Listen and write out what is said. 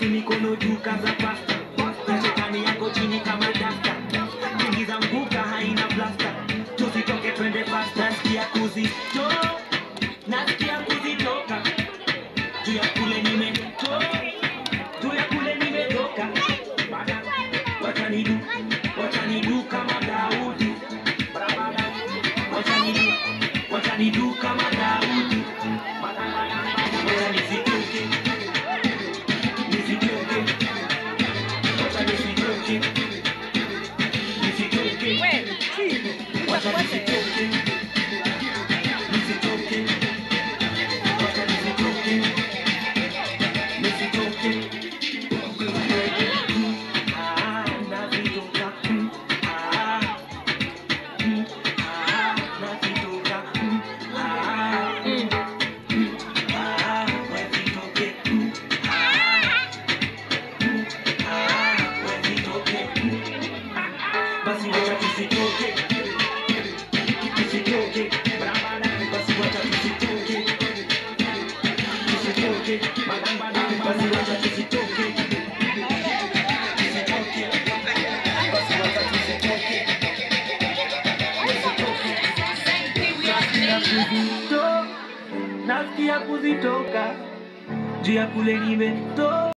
basi mikono juu kaza pasta. Na shetani yako chini kama dasta. Ingiza mbuka haina blasta. Tusitoke twende fast. Nasikia kuzitoka. Nasikia kuzitoka. Juu ya kule nimetoka. Juu ya kule nimetoka. Watanidu kama Daudi. Watanidu kama Daudi. Watanizitoke. Nizitoke. Watanizitoke. Nizitoke. Watanizitoke. Nizitoke. Watanizitoke. Nizitoke. Basi wacha tusitoke. Tusitoke. Barabara basi wacha tusitoke. Tusitoke. Barabara basi wacha tusitoke. Tusitoke. Basi wacha tusitoke. Tusitoke. Nasikia kuzitoka. Juu ya kule nimetoka.